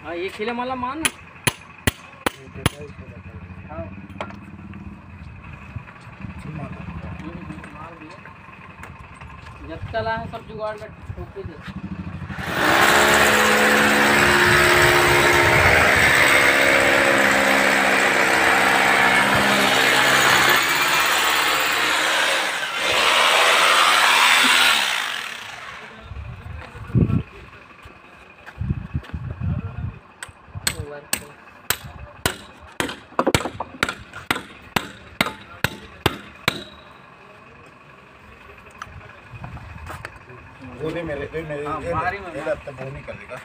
हाँ ये खिले माला मान हाँ जब चला है सब जुगाड़ में ठोके दे। वो दे मेरे बाहरी में तो वो नहीं कर देगा।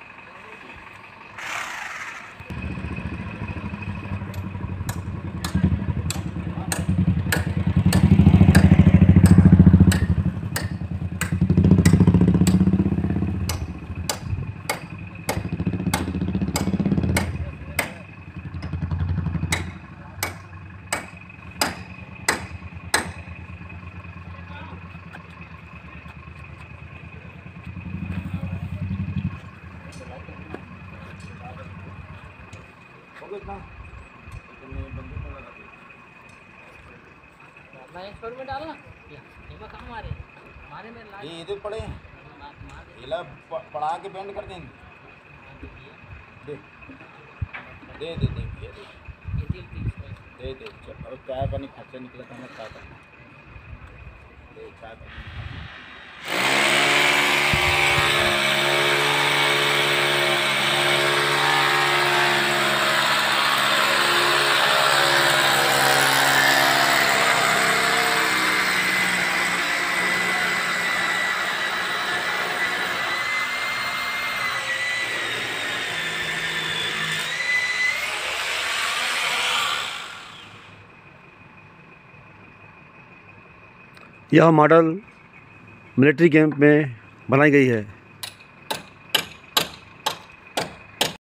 मैं छोड़ में डालना ये कहाँ मारे मारे में ये इधर पड़े इला पड़ा के बैंड कर देंगे। दे दे दे दे दे दे चल और चाय पानी खर्चा निकला था मैं क्या करना दे चाय पानी। यह मॉडल मिलिट्री कैंप में बनाई गई है।